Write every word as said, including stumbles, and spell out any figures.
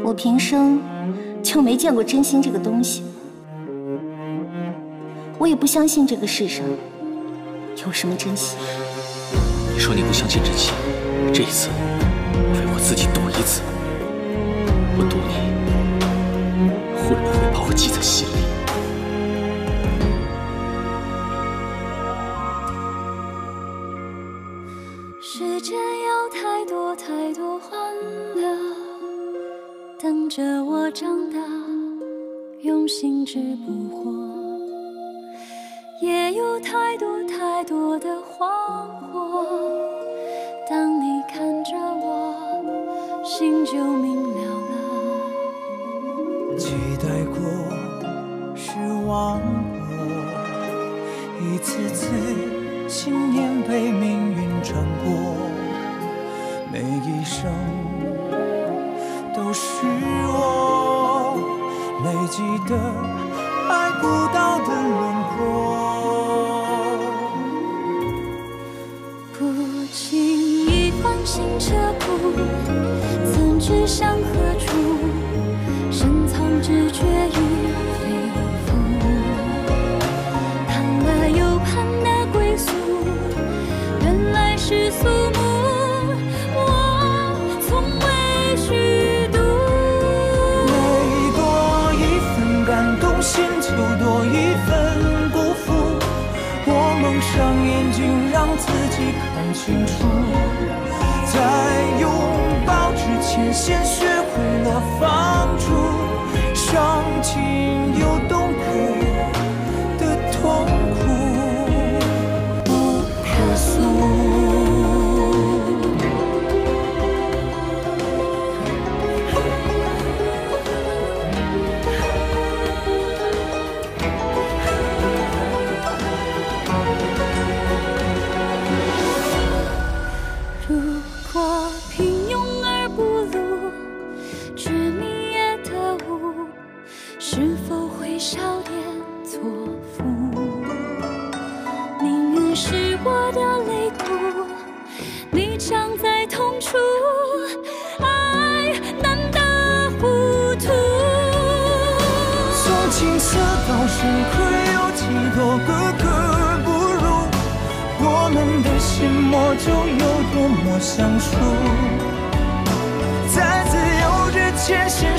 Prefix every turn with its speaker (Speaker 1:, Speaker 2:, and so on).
Speaker 1: 我平生就没见过真心这个东西，我也不相信这个世上有什么真心。
Speaker 2: 你说你不相信真心，这一次为我自己赌一次，我赌你会不会把我记在心里。
Speaker 3: 世界有太多太多欢乐，等着我长大，用心只不惑；也有太多太多的惶惑，当你看着我，心就明了了。
Speaker 4: 期待过，失望过，一次次。 信念被命运穿过，每一生都是我累积的爱不到的轮廓。
Speaker 3: 不经意唤醒这步，曾指向何处？深藏直觉与肺腑，盼了又盼的。 原来是肃穆，我从未虚度。
Speaker 4: 每多一份感动，心就多一份辜负。我蒙上眼睛，让自己看清楚。在拥抱之前，先学会了放逐，伤情又痛苦的痛苦。
Speaker 3: 如果平庸而不露，执迷也得悟，是否会少点错付？命运是我的泪骨，你常在痛处，爱难得糊涂。
Speaker 4: 从青涩到深刻，有几多个格不入？我们的心魔就有多么相处，在自由之前。